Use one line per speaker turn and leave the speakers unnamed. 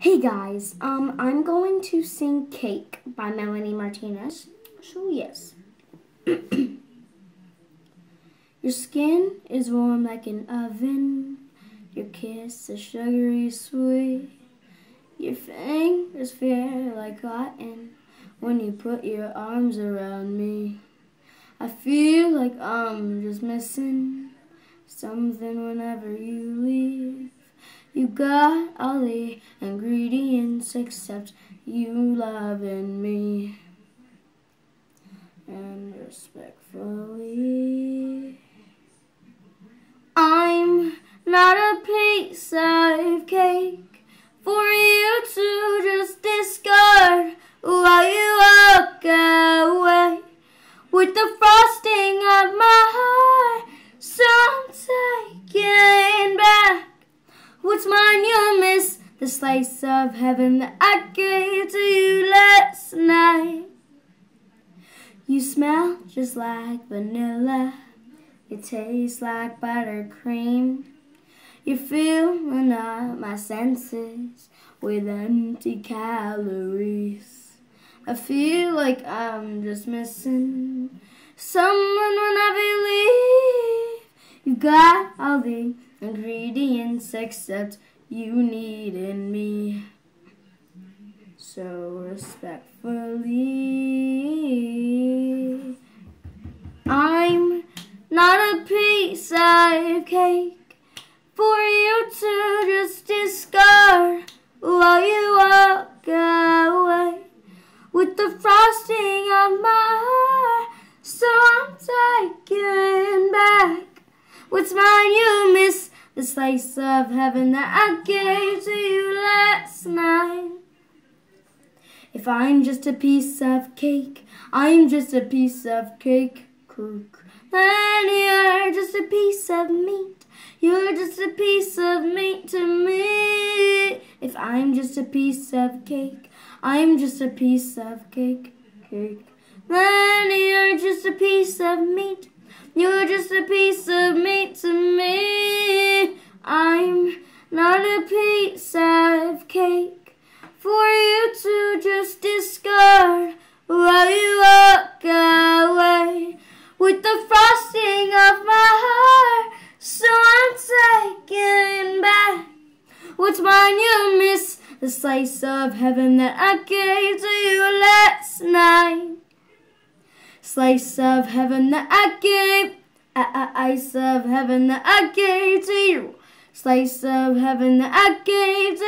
Hey guys, I'm going to sing Cake by Melanie Martinez. So yes. Your skin is warm like an oven. Your kiss is sugary sweet. Your fingers feel like cotton when you put your arms around me. I feel like I'm just missing something whenever you leave. You got all the ingredients except you loving me. And respectfully, I'm not a piece of cake for you to just discard while you walk away with the frosting of my heart. So I'm taking back what's mine. You'll miss the slice of heaven that I gave to you last night. You smell just like vanilla. You taste like buttercream. You're filling up my senses with empty calories. I feel like I'm just missing someone whenever you leave. You got all the ingredients except you need in me. So respectfully, I'm not a piece of cake for you to just discard while you walk away with the frosting of my heart. So I'm taking back what's mine. You miss the slice of heaven that I gave to you last night. If I'm just a piece of cake, I'm just a piece of cake. Then you're just a piece of meat. You're just a piece of meat to me. If I'm just a piece of cake, I'm just a piece of cake. Then you're just a piece of meat. You're just a piece of meat to me. I'm not a piece of cake for you to just discard while you walk away with the frosting of my heart. So I'm taking back what's mine. You miss the slice of heaven that I gave to you last night. Slice of heaven that I gave, ice of heaven that I gave to you. Slice of heaven that I gave to